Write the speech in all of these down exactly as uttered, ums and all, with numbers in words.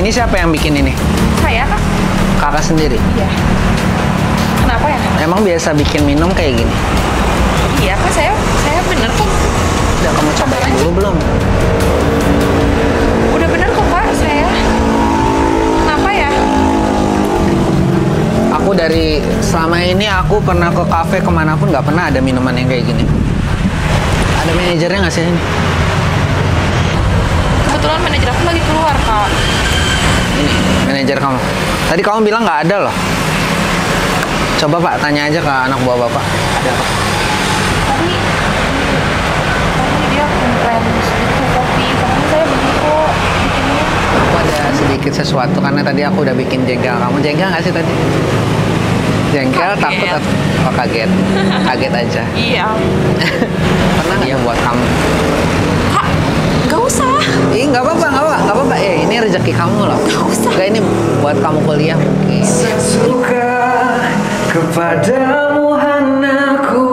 Ini siapa yang bikin ini? Saya, Kak. Kakak sendiri? Iya. Kenapa ya? Emang biasa bikin minum kayak gini? Iya, Kak. Saya saya bener kok. Udah kamu cobain dulu belum? Udah bener kok, Kak. Saya. Kenapa ya? Aku dari selama ini aku pernah ke kafe kemanapun nggak pernah ada minuman yang kayak gini. Ada manajernya nggak sih ini? Kebetulan manajer aku lagi keluar, Kak. Ini manajer kamu. Tadi kamu bilang nggak ada loh. Coba Pak tanya aja ke anak buah Bapak. Ada apa? Tadi tadi dia komplain itu kopi, tapi saya bener kok bikinnya. Aku ada sedikit sesuatu karena tadi aku udah bikin jengkel. Kamu jengkel nggak sih tadi? Jengkel, Kaget. takut atau oh, kaget? Kaget aja. Iya. Pernah nggak ya buat kamu? Kak, nggak usah. Ih, nggak apa-apa, nggak apa, nggak apa-apa. Eh, ini rezeki kamu loh. Nggak usah. Nggak, ini buat kamu kuliah mungkin. Suka kepadamu anakku,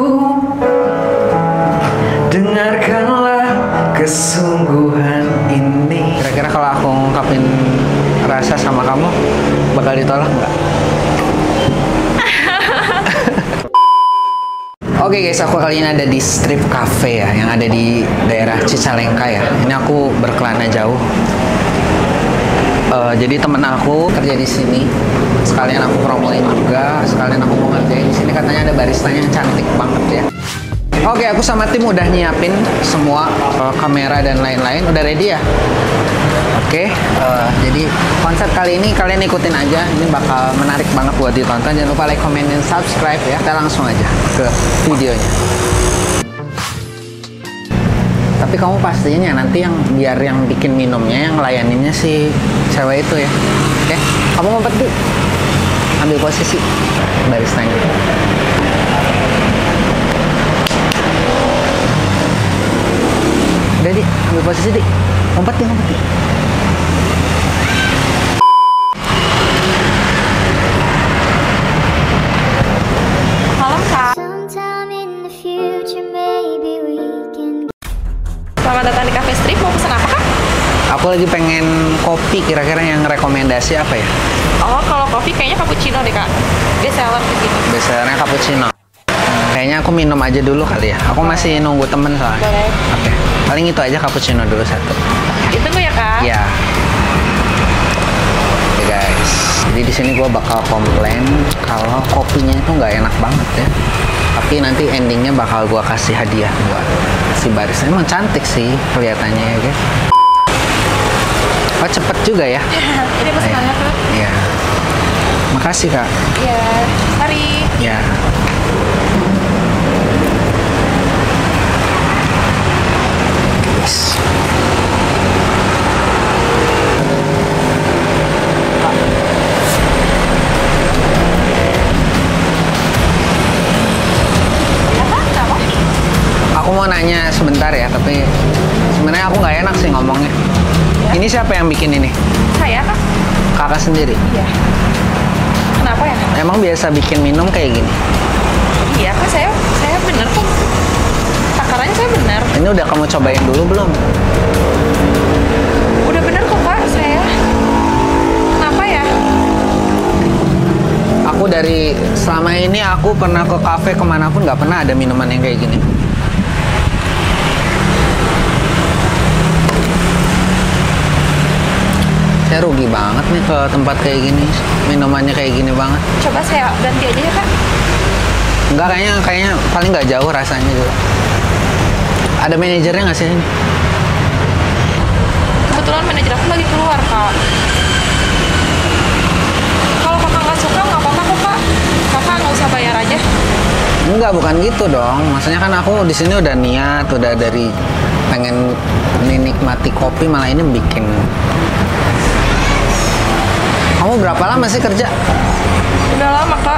dengarkanlah kesungguhan ini. Kira-kira kalau aku ngungkapin rasa sama kamu, bakal ditolak nggak? Oke guys, aku kali ini ada di Strip Cafe ya, yang ada di daerah Cicalengka ya. Ini aku berkelana jauh. Uh, jadi temen aku kerja di sini. Sekalian aku promoin juga, sekalian aku mau ngerjain di sini. Katanya ada baristanya yang cantik banget ya. Oke, aku sama tim udah nyiapin semua uh, kamera dan lain-lain. Udah ready ya? Oke, uh, jadi konsep kali ini kalian ikutin aja. Ini bakal menarik banget buat ditonton. Jangan lupa like, comment, dan subscribe ya. Kita langsung aja ke videonya. Tapi kamu pastinya nanti yang biar yang bikin minumnya, yang layaninnya si cewek itu ya. Oke, kamu ngumpet tuh. Ambil posisi baristanya. Udah, Di. Ambil posisi, Di. Ngumpet, Di. Ngumpet, Di. Malam, Kak. Sometime in the future, maybe we can. Selamat datang di Cafe Strip. Mau pesan apa, Kak? Aku lagi pengen kopi, kira-kira yang rekomendasi apa ya? Oh, kalau kopi kayaknya cappuccino deh, Kak. Dia seller gitu. Biasanya cappuccino. Kayaknya aku minum aja dulu kali ya. Aku masih nunggu temen soalnya. Boleh. Oke, paling itu aja cappuccino dulu satu. Ditunggu ya, Kak. Ya. Oke guys, jadi di sini gue bakal komplain kalau kopinya itu nggak enak banget ya. Tapi nanti endingnya bakal gue kasih hadiah buat si barista. Emang cantik sih kelihatannya ya guys. Oh cepet juga ya. Ini pesanannya, Kak. Iya. Makasih kak. Iya. Mari. Ya. Yes. Apa? Kenapa? Aku mau nanya sebentar ya, tapi sebenarnya aku nggak enak sih ngomongnya. Ya. Ini siapa yang bikin ini? Saya, Kak. Kakak sendiri? Iya. Kenapa ya? Emang biasa bikin minum kayak gini? Iya, Kak. Saya saya bener kok. Takarannya saya bener. Ini udah kamu cobain dulu belum? Udah bener kok, Kak. Saya. Kenapa ya? Aku dari selama ini aku pernah ke kafe kemanapun nggak pernah ada minuman yang kayak gini. Saya rugi banget nih ke tempat kayak gini, minumannya kayak gini banget. Coba saya ganti aja ya, Kak. Enggak, kayaknya kayaknya paling nggak jauh rasanya juga. Ada manajernya nggak sih ini? Kebetulan manajer aku lagi keluar, Kak. Kalau kakak nggak suka, nggak apa-apa kok, Kak. Kakak nggak usah bayar aja. Enggak, bukan gitu dong. Maksudnya kan aku di sini udah niat, udah dari pengen menikmati kopi, malah ini bikin. Kamu berapa lama sih kerja? Udah lama, Kak.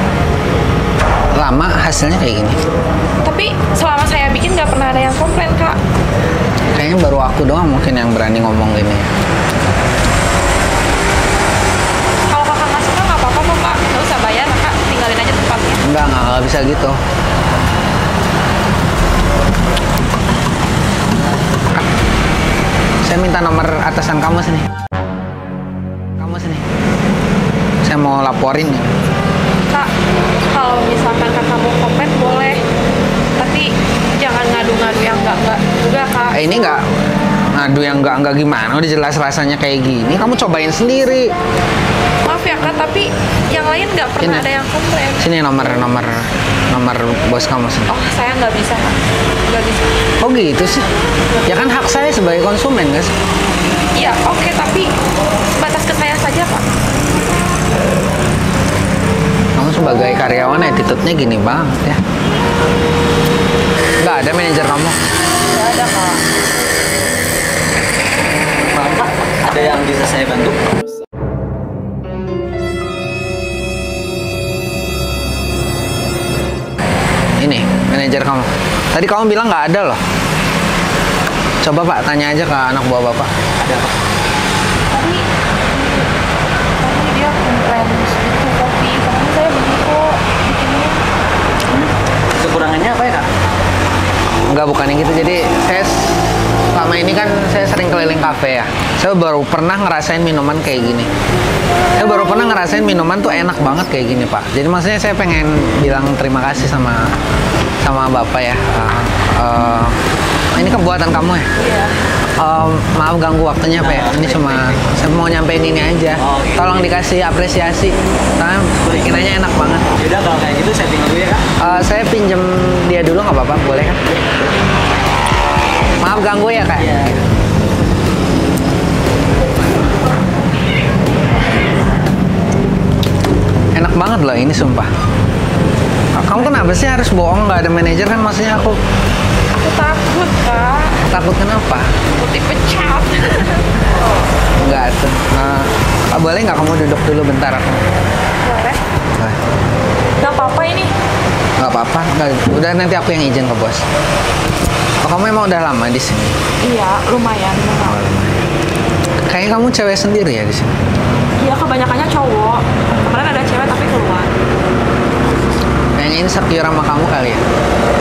Lama hasilnya kayak gini. Tapi selama saya bikin nggak pernah ada yang komplain, Kak. Kayaknya baru aku doang mungkin yang berani ngomong gini. Kalau kakak nggak suka, nggak apa-apa kok, Kak. Nggak usah bayar, Kak. Tinggalin aja tempatnya. Enggak, enggak, enggak bisa gitu. Saya minta nomor atasan kamu sini. sini. Saya mau laporin ya. Kak, kalau misalkan kakak mau komen boleh, tapi jangan ngadu-ngadu yang enggak-enggak juga kak. Eh, ini nggak ngadu yang nggak nggak gimana, udah jelas rasanya kayak gini. Kamu cobain sendiri. Maaf ya kak, tapi yang lain nggak pernah Sini. ada yang komplain. Sini nomor nomor nomor bos kamu sini. Oh, saya nggak bisa kak, nggak bisa. Oh gitu sih. Ya kan hak saya sebagai konsumen guys. Iya, oke, tapi batas ke saya saja kak. Kamu sebagai karyawan attitude-nya gini banget ya. Nggak ada manajer kamu. Nggak ada kak. Bapak, ada yang bisa saya bantu? Ini manajer kamu. Tadi kamu bilang nggak ada loh. Coba Pak tanya aja ke anak buah Bapak. Ada apa? Tadi, tadi dia komplain itu kopi, tapi saya beli kok bikinnya. Kekurangannya apa ya kak? Enggak, bukan yang gitu. Jadi saya s- selama ini kan saya sering keliling kafe ya. Saya baru pernah ngerasain minuman kayak gini. Saya baru pernah ngerasain minuman tuh enak banget kayak gini Pak. Jadi maksudnya saya pengen bilang terima kasih sama sama Bapak ya. Uh, uh, ini kebuatan kamu ya? Iya. Um, maaf ganggu waktunya Pak ya. Ini cuma saya mau nyampein ini aja. Oh, gitu. Tolong dikasih apresiasi. Karena bikinannya enak banget. Yaudah kalau kayak gitu saya tinggal dulu ya kak. Uh, saya pinjem dia dulu nggak apa-apa, boleh kan? Maaf ganggu ya kak. Iya. Enak banget loh ini sumpah. Kamu kenapa sih harus bohong nggak ada manajer kan? Maksudnya aku Aku takut kak, takut kenapa? takut dipecat. Nggak tuh. Uh, ah, boleh nggak kamu duduk dulu bentar aku? Boleh? Nah, Gak apa-apa ini. nggak apa-apa. Nggak, udah nanti aku yang izin ke bos. Oh, kamu emang udah lama di sini? Iya, lumayan. lumayan. Kayaknya kamu cewek sendiri ya di sini. Iya, kebanyakannya cowok. Kemarin ada cewek tapi keluar. Kayaknya insecure sama kamu kali ya.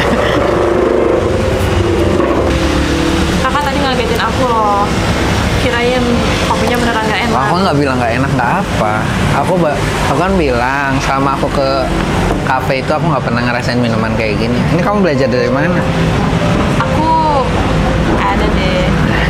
Kakak tadi ngagetin aku loh. Kirain kopinya beneran gak enak. Aku nggak bilang nggak enak nggak apa. Aku ba- aku kan bilang selama aku ke kafe itu aku nggak pernah ngerasain minuman kayak gini. Ini kamu belajar dari mana? Aku ada deh.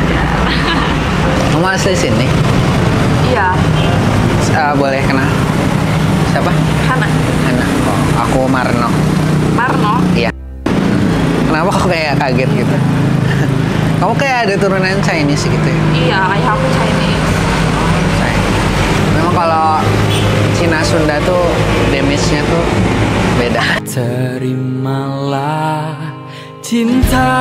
Kamu asli sini? Iya, Uh, boleh kenal? Siapa? Hana. Hana. Oh, aku Marno. Marno. Iya. Kenapa kok kayak kaget gitu? Kamu kayak ada turunan Chinese gitu ya? Iya, ayah aku Chinese. Memang kalau Cina Sunda tuh damage-nya tuh beda. Terimalah cinta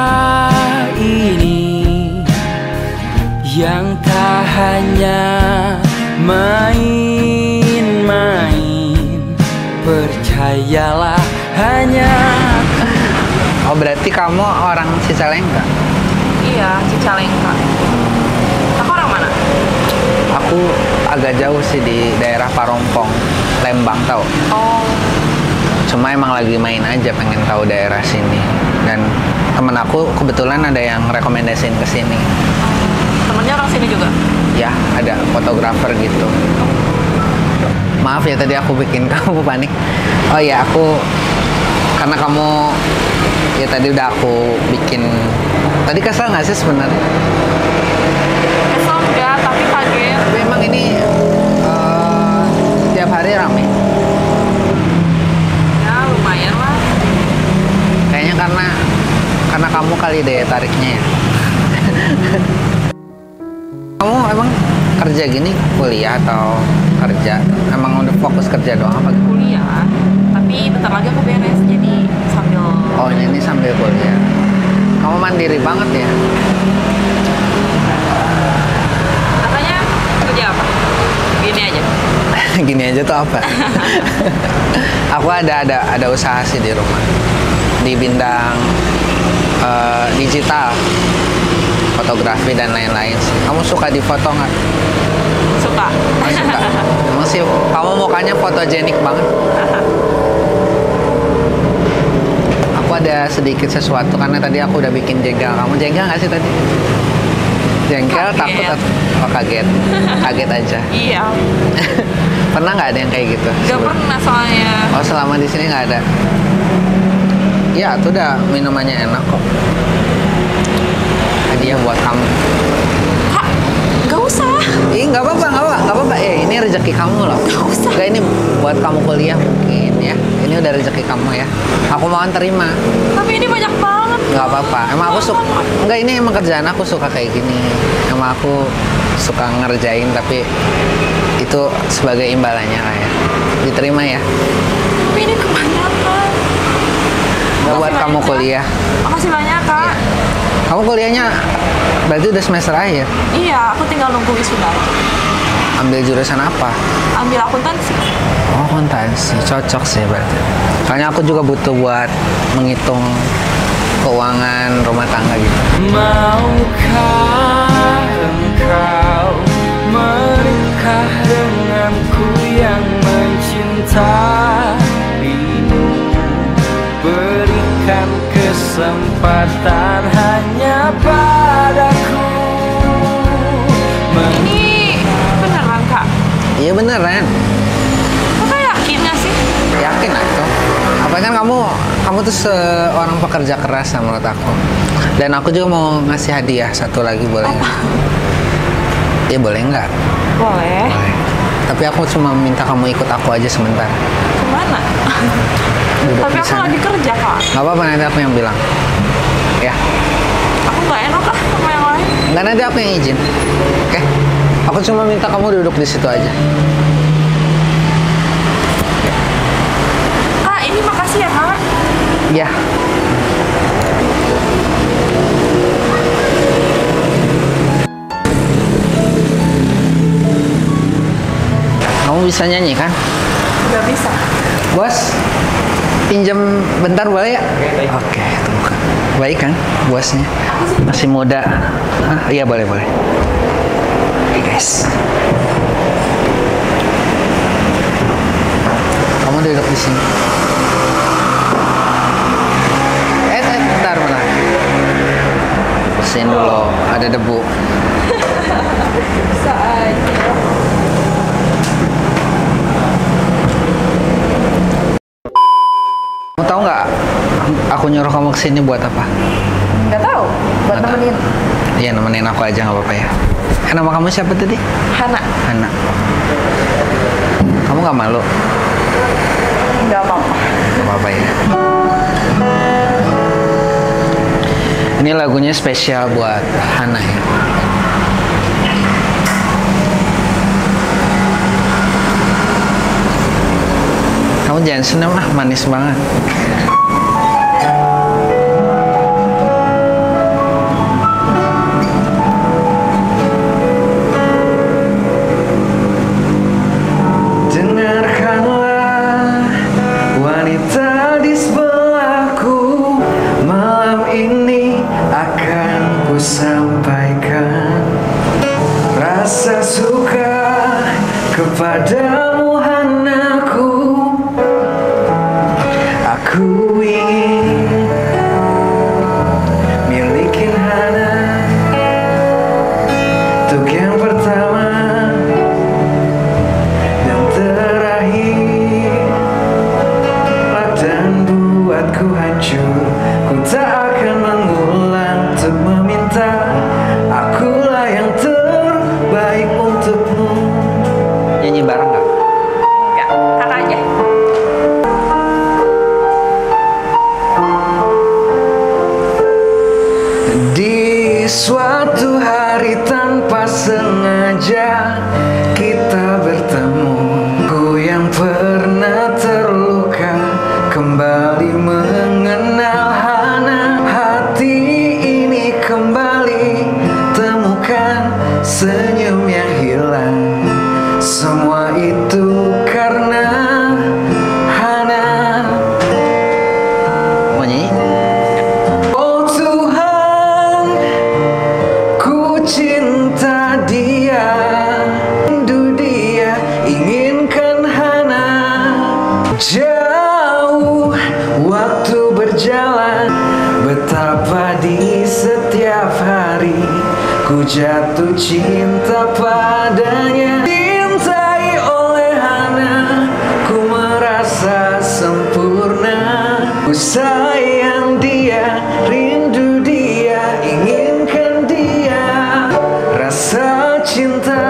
ini yang tak hanya main-main. Percayalah hanya. Oh berarti kamu orang Cicalengka? Iya, Cicalengka. Aku orang mana? Aku agak jauh sih di daerah Parompong, Lembang tau. Oh, Cuma emang lagi main aja pengen tahu daerah sini. Dan temen aku kebetulan ada yang rekomendasiin ke sini. temennya orang sini juga. Ya, ada fotografer gitu. Maaf ya tadi aku bikin kamu panik. Oh ya, aku karena kamu ya tadi udah aku bikin. Tadi kesel nggak sih sebenarnya? Kesel enggak, tapi kaget. Tapi emang ini eh, tiap hari rame. Ya, lumayan lah. Kayaknya karena karena kamu kali daya tariknya ya. Kamu emang kerja gini kuliah atau kerja? Emang udah fokus kerja doang apa? Kuliah, tapi bentar lagi aku beres, jadi sambil. Oh ini, ini sambil kuliah. Kamu mandiri banget ya? Katanya kerja apa? Gini aja. Gini aja tuh apa? Aku ada ada ada usaha sih di rumah di bidang eh, digital, fotografi dan lain-lain sih. Kamu suka di foto nggak? Suka. Oh, suka. Emang sih kamu mukanya fotogenik banget. Aku ada sedikit sesuatu karena tadi aku udah bikin jengkel. Kamu jengkel nggak sih tadi? Jengkel, Kaget. takut atau oh, kaget? Kaget aja. Iya. Pernah nggak ada yang kayak gitu? Gak sebelum- pernah soalnya. Oh selama di sini nggak ada. Ya, itu udah minumannya enak kok. Hadiah buat kamu. Kak, gak usah. Ih, nggak apa-apa, nggak apa, nggak apa-apa. Eh, ini rezeki kamu loh. Gak usah. Nggak, ini buat kamu kuliah mungkin ya. Ini udah rezeki kamu ya. Aku mau terima. Tapi ini banyak banget. Nggak apa-apa. Emang aku suka. Nggak, ini emang kerjaan aku suka kayak gini. Emang aku suka ngerjain, tapi itu sebagai imbalannya kayak. Diterima ya. Tapi ini kebanyakan. Nggak buat Makasih kamu banyak, Kak. kuliah. Makasih banyak, Kak. Kamu kuliahnya berarti udah semester akhir. Iya, aku tinggal nunggu wisuda aja. Ambil jurusan apa? Ambil akuntansi. Oh, akuntansi. Cocok sih berarti. Soalnya aku juga butuh buat menghitung keuangan rumah tangga gitu. Maukah engkau menikah denganku yang mencintaimu? Berikan kesempatan hanya padaku. Ini beneran, Kak? Iya beneran. Kakak yakin gak sih? Yakin aku. Apa kan kamu kamu tuh seorang pekerja keras lah menurut aku. Dan aku juga mau ngasih hadiah satu lagi, boleh nggak? Iya boleh nggak? Boleh. Boleh. Tapi aku cuma minta kamu ikut aku aja sebentar. Kemana? Duduk Tapi di aku sana. lagi kerja, Kak. Nggak apa-apa, nanti aku yang bilang. Ya, Aku gak enak ah sama yang lain. nggak, nanti aku yang izin. Oke? Aku cuma minta kamu duduk di situ aja. Kak, ini makasih ya, Kak. Ya. Kamu bisa nyanyi kan? Gak bisa. Bos, pinjam bentar boleh ya? Oke, tunggu kan. Baik kan bosnya? Masih muda. Hah? Iya boleh boleh. Oke guys. Kamu duduk di sini. Eh, eh bentar bentar. Bersihin dulu, ada debu. Bisa aja. Kamu tahu nggak? Aku nyuruh kamu kesini buat apa? Gak tahu. Buat Nggak tahu. nemenin. Iya nemenin aku aja nggak apa-apa ya. Eh, nama kamu siapa tadi? Hana. Hana. Kamu nggak malu? Gak apa-apa. Nggak apa-apa ya. Ini lagunya spesial buat Hana ya. Kamu jangan senam ah, manis banget. Dengarkanlah wanita di sebelahku, malam ini akan ku sampaikan rasa suka kepadamu Hanaku. Aku ingin milikin Hana untuk yang pertama dan terakhir, dan buatku hancur. Ku tak akan mengulang untuk meminta. Akulah yang terbaik untukmu. Nyanyi bareng gak? Gak. Kakak aja. Di suatu hari tanpa sengaja kita bertemu. Ku yang pernah terluka kembali mengenal Hana. Hati ini kembali temukan senyum yang hilang. Semua itu karena Hana. Mau nyanyi? Oh Tuhan, ku cinta dia, rindu dia, inginkan Hana. Jauh waktu berjalan, betapa di setiap hari ku jatuh cinta padanya. Cintai oleh Hana, ku merasa sempurna. Ku sayang dia, rindu dia, inginkan dia. Rasa cinta